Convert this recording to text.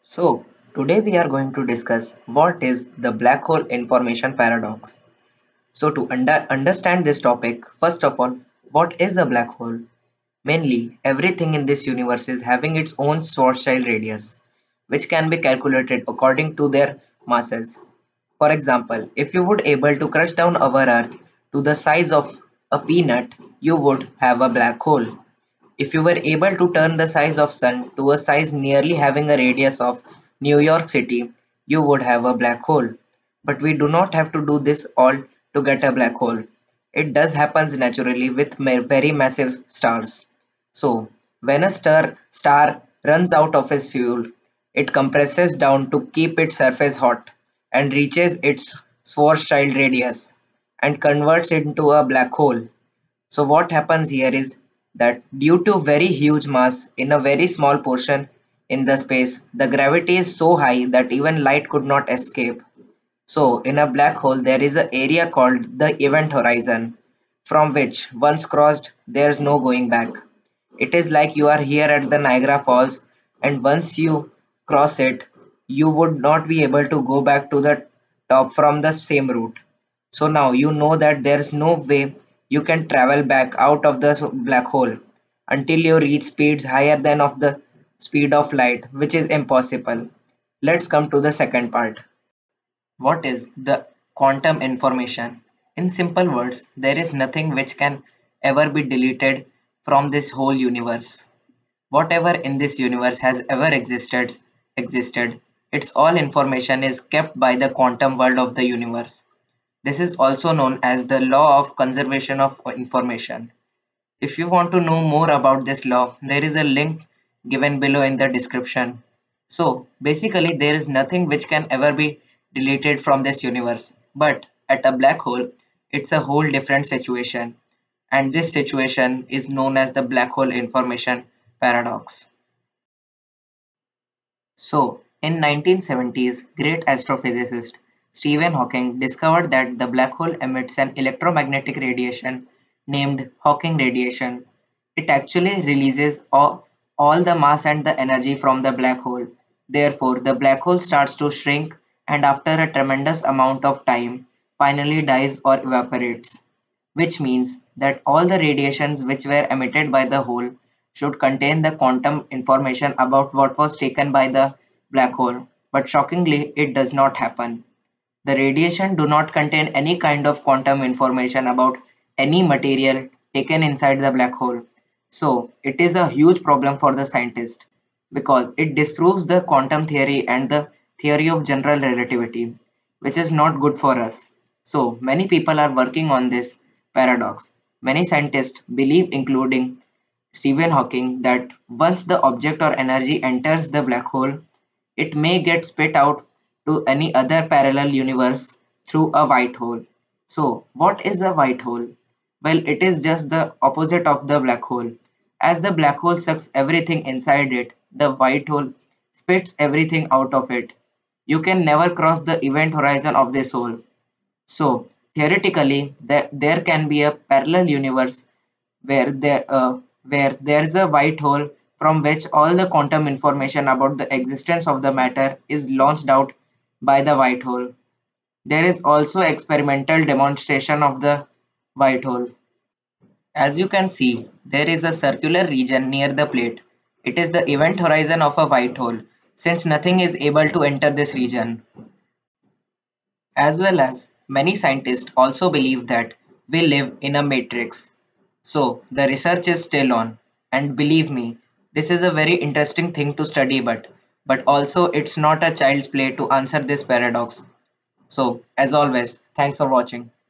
So, today we are going to discuss what is the black hole information paradox. So, to understand this topic, first of all, what is a black hole? Mainly, everything in this universe is having its own Schwarzschild radius, which can be calculated according to their masses. For example, if you would able to crush down our Earth to the size of a peanut, you would have a black hole. If you were able to turn the size of Sun to a size nearly having a radius of New York City, you would have a black hole. But we do not have to do this all to get a black hole. It does happens naturally with very massive stars. So, when a star runs out of its fuel, it compresses down to keep its surface hot and reaches its Schwarzschild radius and converts it into a black hole. So what happens here is that due to very huge mass in a very small portion in the space, the gravity is so high that even light could not escape. So in a black hole, there is an area called the event horizon, from which once crossed, there's no going back. It is like you are here at the Niagara Falls, and once you cross it, you would not be able to go back to the top from the same route. So now you know that there's no way you can travel back out of the black hole until you reach speeds higher than of the speed of light, which is impossible. Let's come to the second part. What is the quantum information? In simple words, there is nothing which can ever be deleted from this whole universe. Whatever in this universe has ever existed, its all information is kept by the quantum world of the universe. This is also known as the law of conservation of information. If you want to know more about this law, there is a link given below in the description. So basically there is nothing which can ever be deleted from this universe. But at a black hole, it's a whole different situation. And this situation is known as the black hole information paradox. So, in 1970s, great astrophysicist Stephen Hawking discovered that the black hole emits an electromagnetic radiation named Hawking radiation. It actually releases all the mass and the energy from the black hole. Therefore, the black hole starts to shrink and after a tremendous amount of time finally dies or evaporates, which means that all the radiations which were emitted by the hole should contain the quantum information about what was taken by the black hole. But shockingly, it does not happen. The radiation do not contain any kind of quantum information about any material taken inside the black hole. So it is a huge problem for the scientist because it disproves the quantum theory and the theory of general relativity, which is not good for us. So many people are working on this paradox. Many scientists believe, including Stephen Hawking, that once the object or energy enters the black hole, it may get spit out to any other parallel universe through a white hole. So, what is a white hole? Well, it is just the opposite of the black hole. As the black hole sucks everything inside it, the white hole spits everything out of it. You can never cross the event horizon of this hole. So, theoretically, there can be a parallel universe where there is a white hole from which all the quantum information about the existence of the matter is launched out by the white hole. There is also experimental demonstration of the white hole. As you can see, there is a circular region near the plate. It is the event horizon of a white hole, since nothing is able to enter this region. As well as many scientists also believe that we live in a matrix. So the research is still on, and believe me, this is a very interesting thing to study, but also it's not a child's play to answer this paradox. So as always, thanks for watching.